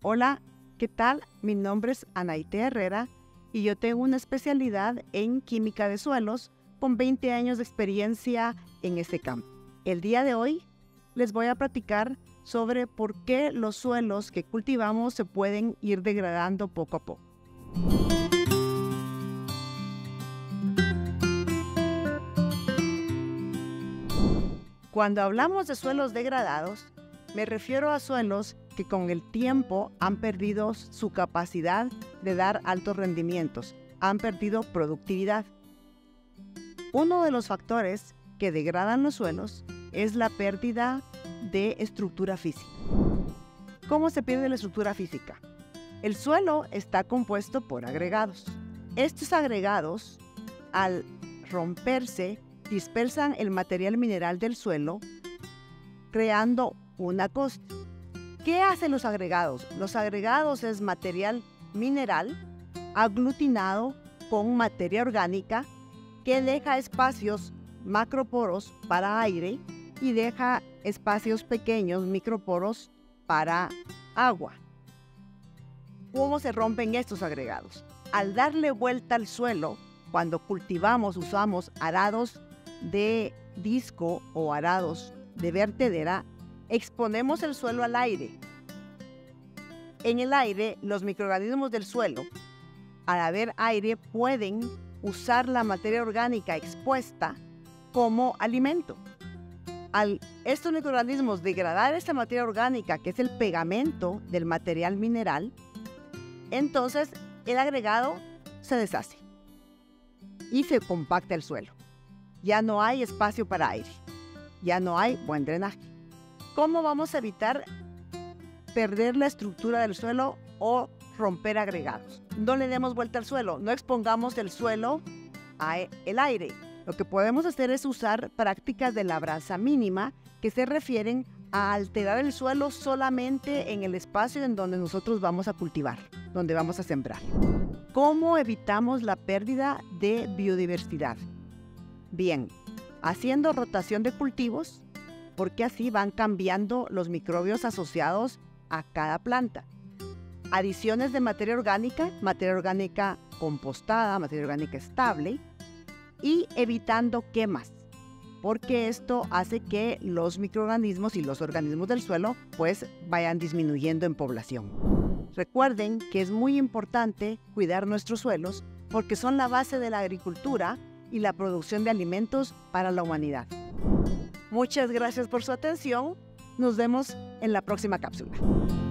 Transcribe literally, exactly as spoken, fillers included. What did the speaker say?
Hola, ¿qué tal? Mi nombre es Anaite Herrera y yo tengo una especialidad en química de suelos con veinte años de experiencia en este campo. El día de hoy les voy a platicar sobre por qué los suelos que cultivamos se pueden ir degradando poco a poco. Cuando hablamos de suelos degradados, me refiero a suelos que con el tiempo han perdido su capacidad de dar altos rendimientos, han perdido productividad. Uno de los factores que degradan los suelos es la pérdida de estructura física. ¿Cómo se pierde la estructura física? El suelo está compuesto por agregados. Estos agregados, al romperse, dispersan el material mineral del suelo, creando una costra. ¿Qué hacen los agregados? Los agregados es material mineral aglutinado con materia orgánica que deja espacios macroporos para aire y deja espacios pequeños, microporos, para agua. ¿Cómo se rompen estos agregados? Al darle vuelta al suelo, cuando cultivamos, usamos arados de disco o arados de vertedera, exponemos el suelo al aire. En el aire, los microorganismos del suelo, al haber aire, pueden usar la materia orgánica expuesta como alimento. Al estos microorganismos degradar esta materia orgánica, que es el pegamento del material mineral, entonces el agregado se deshace y se compacta el suelo. Ya no hay espacio para aire, ya no hay buen drenaje. ¿Cómo vamos a evitar perder la estructura del suelo o romper agregados? No le demos vuelta al suelo, no expongamos el suelo al aire. Lo que podemos hacer es usar prácticas de labranza mínima que se refieren a alterar el suelo solamente en el espacio en donde nosotros vamos a cultivar, donde vamos a sembrar. ¿Cómo evitamos la pérdida de biodiversidad? Bien, haciendo rotación de cultivos, porque así van cambiando los microbios asociados a cada planta. Adiciones de materia orgánica, materia orgánica compostada, materia orgánica estable, y evitando quemas, porque esto hace que los microorganismos y los organismos del suelo pues vayan disminuyendo en población. Recuerden que es muy importante cuidar nuestros suelos porque son la base de la agricultura y la producción de alimentos para la humanidad. Muchas gracias por su atención. Nos vemos en la próxima cápsula.